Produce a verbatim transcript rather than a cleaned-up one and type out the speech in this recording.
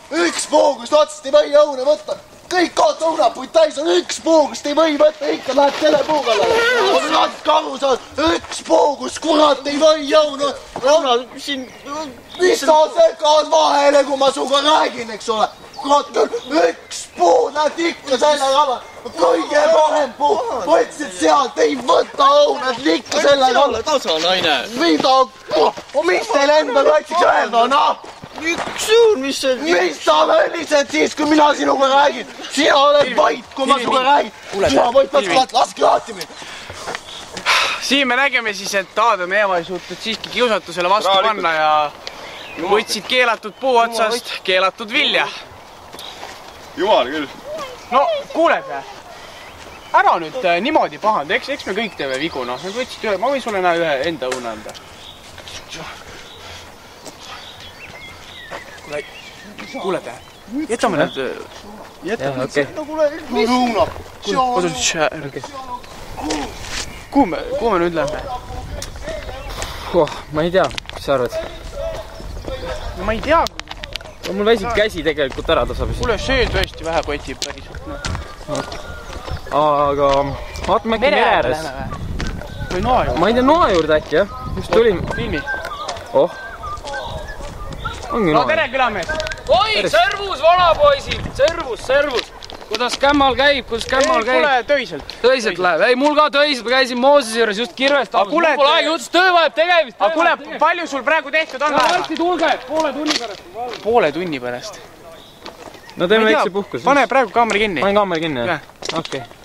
üks puugust otsast ei või õune võtta. Kõik kohta õunapuid täis on üks puugust ei või võtta, ikka läheb telepuugale. On natuke aru saad, üks puugust kurat ei või õune. Õuna, siin... Mis sa segad vahele, kui ma suga räägin, eks ole? Kurat küll, üks puu, näed ikka selle rava. Kõige parem puu. Võtsid sealt, ei võta õunad ikka selle rava. Tasa naine. Mida? Mis teil endal võtsiks öelda, noh? Üks suun, mis see... Mis sa mõellised siis, kui mina sinuga räägin? Sina oled vait, kui ma sinuga räägin. Sina võid võtta, laske lahti mind. Siin me nägime siis, et Adam ja Eeva ei suutnud siiski kiusatusele vastu panna ja võtsid keelatud puu otsast keelatud vilja. Jumal küll. No, kuuled või? Ära nüüd niimoodi pahand, eks me kõik teeme vigu, noh. Nad võtsid ühe, ma võin sulle näe ühe enda õuna anda. Kuuled või? Jätame nad... Jätame nad seda, kuule, mis õuna? Kuhu me, kuhu me nüüd lähme? Ma ei tea, mis sa arvad? Ma ei tea. Mul väsib käsi tegelikult ära tasapisi. Kuule, see tõesti vähe kotib päriselt. Aga vaatame äkki mere ääres. Või noa juurde? Ma ei tea, noa juurde äkki, jah? Just tulime. Filmi. Oh. Ongi noa. No tere, külamees! Oi, servus, vanapoisid! Servus, servus! Kuidas kämmal käib, kuidas kämmal käib? Kuule, töiselt. Töiselt läheb. Ei, mul ka töiselt. Ma käisin Moosese juures just kirvestamas. Mul pole aeg jutus, töö vajab tegemist. Aga kuule, palju sul praegu tehtud on? Varsti tulge, poole tunni pärast. Poole tunni pärast? No teeme väikse puhkus. Pane praegu kaameri kinni. Panen kaameri kinni, jah? Okei.